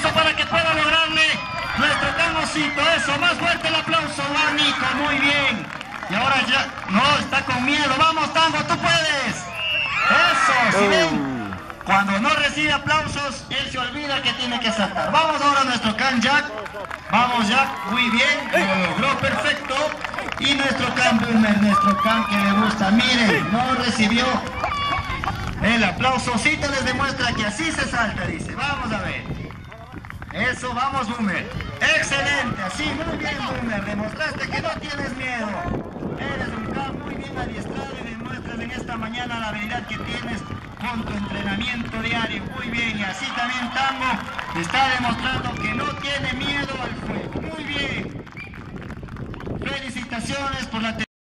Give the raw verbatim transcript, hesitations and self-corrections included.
aplauso para que pueda lograrle nuestro Camosito. Eso, más fuerte el aplauso. Va Nico, muy bien. Y ahora ya, no, está con miedo. Vamos, Tango, tú puedes. Eso, si ven. Cuando no recibe aplausos, él se olvida que tiene que saltar. Vamos ahora a nuestro Can Jack. Vamos Jack, muy bien, lo logró perfecto. Y nuestro Can Boomer, nuestro Can que le gusta. Miren, no recibió el aplausocito, les demuestra que así se salta, dice. Vamos a ver. Eso, vamos Boomer. Excelente, así, muy bien Boomer. Demostraste que no tienes miedo. Eres un Can muy bien adiestrado y demuestras en esta mañana la habilidad que tienes con tu entrenamiento diario. Muy bien, y así también Tango está demostrando que no tiene miedo al fuego. Muy bien. Felicitaciones por la